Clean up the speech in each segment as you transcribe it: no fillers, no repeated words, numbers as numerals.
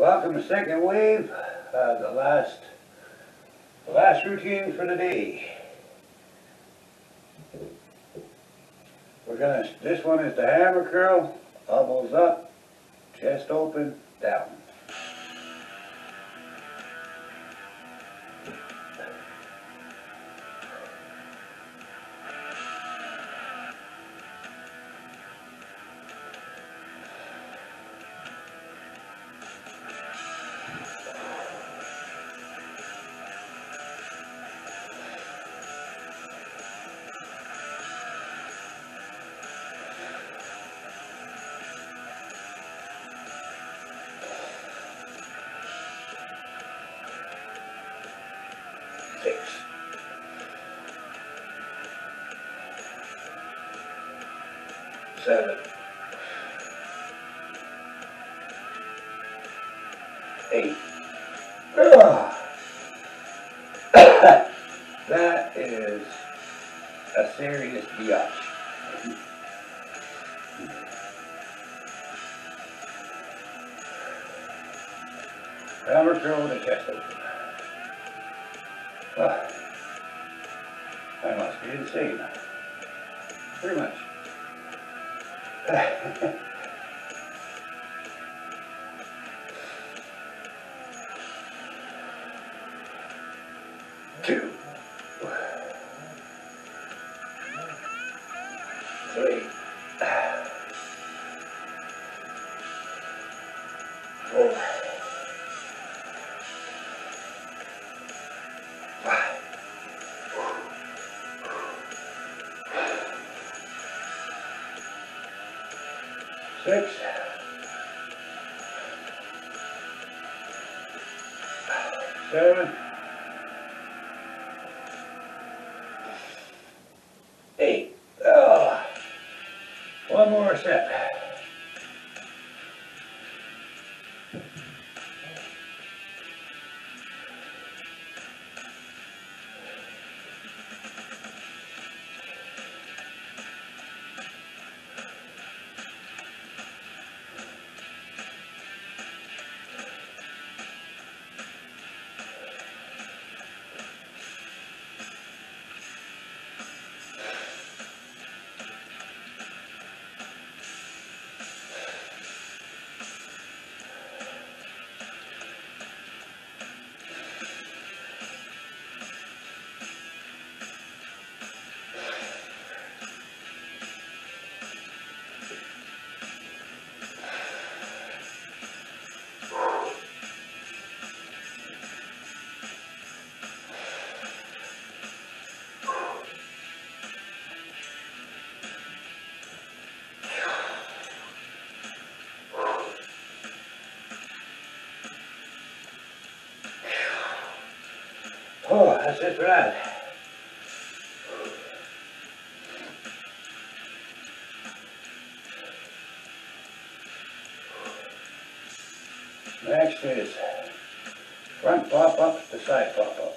Welcome to second wave, the last routine for the day. This one is the hammer curl, elbows up, chest open, down. Six. Seven. 8. That is a serious biatch. Hammer curl with the chest open. I must be insane. Pretty much. Two. 3. 4. 5. 6. 7. 8. One more set. Oh, that's it for that. Next is front pop-ups to side pop-ups.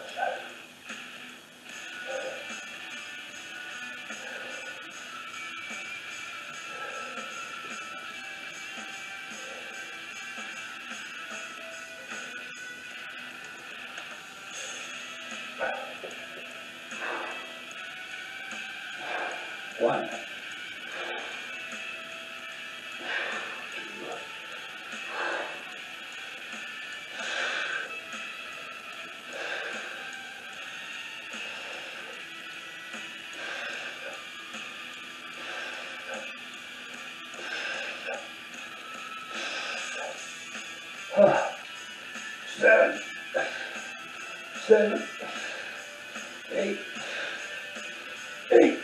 One. 2. 7. 7. 8. 8.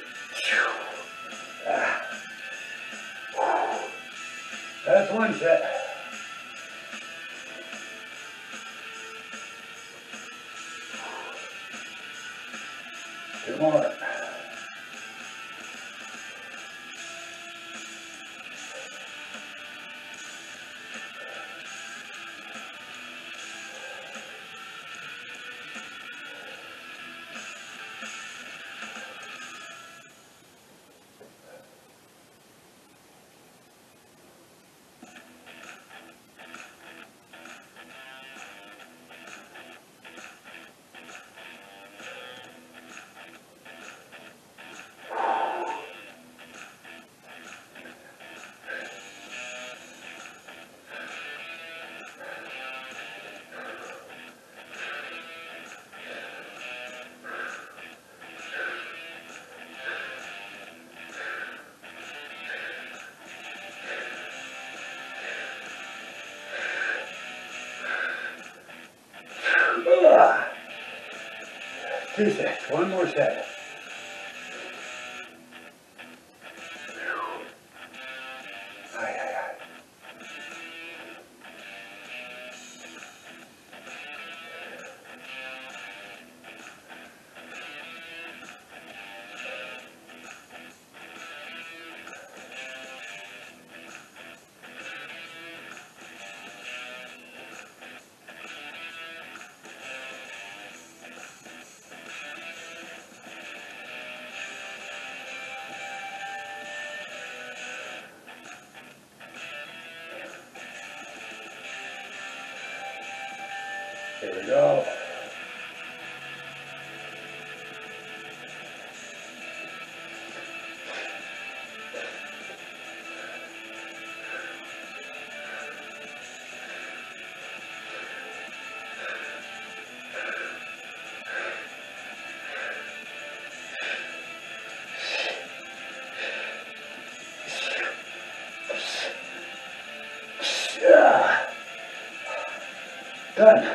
That's one set. Two more. 2 sets, one more set. Aye, aye, aye. Here we go. Yeah. Done.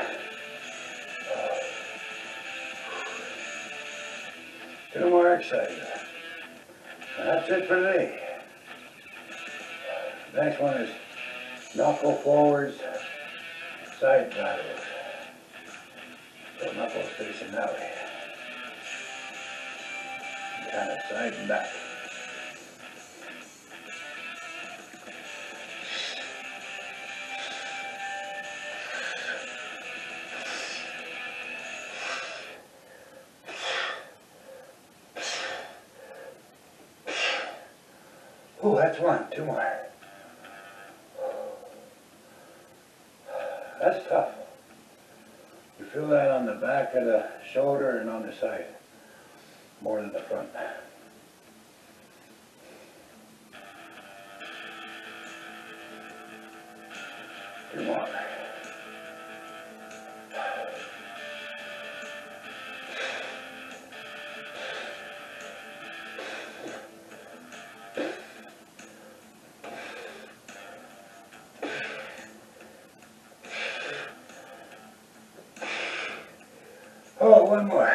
2 more exercises. That's it for today. Next one is knuckle forwards, side laterals. So knuckles facing that way. Kind of side and back. Oh, that's one. 2 more. That's tough. You feel that on the back of the shoulder and on the side, more than the front. 2 more. Oh, 1 more.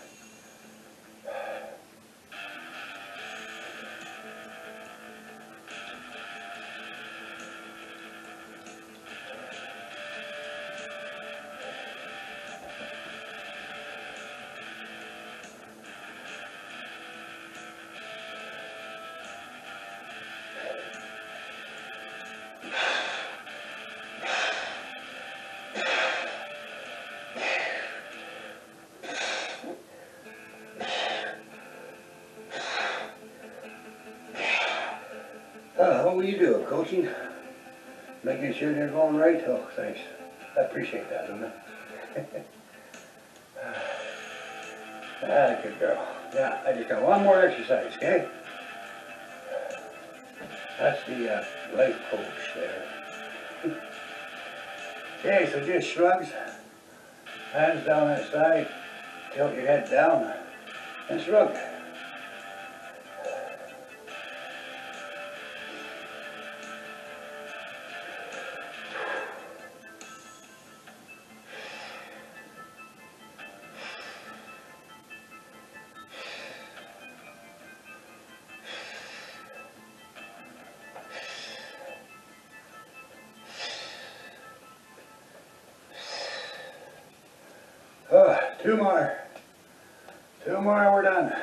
What will you do? Coaching? Making sure they're going right? Oh, thanks. I appreciate that, Luna. Ah, good girl. Yeah, I just got 1 more exercise, okay? That's the life coach there. Okay, so just shrugs, hands down that side, tilt your head down, and shrug. Oh, 2 more. 2 more, we're done.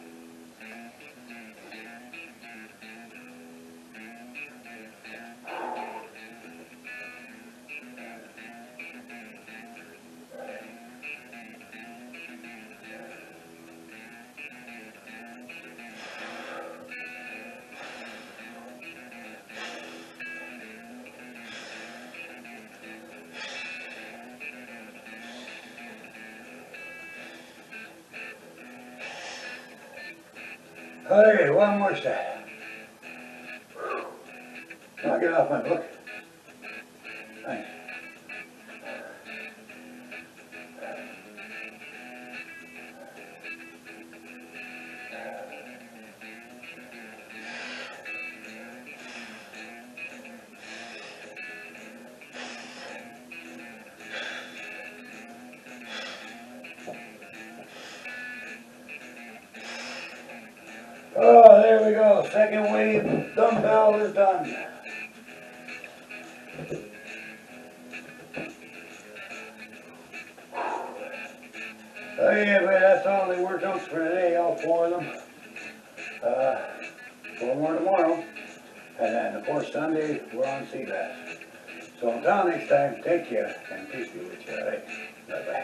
Okay, 1 more set. Knock it off my book. Thanks. there we go. Second wave dumbbell is done. Okay, but that's all the workouts for today, all 4 of them. 4 more tomorrow. And then, of course, Sunday, we're on sea bass. So until next time, take care, and peace be with you, alright? Bye-bye.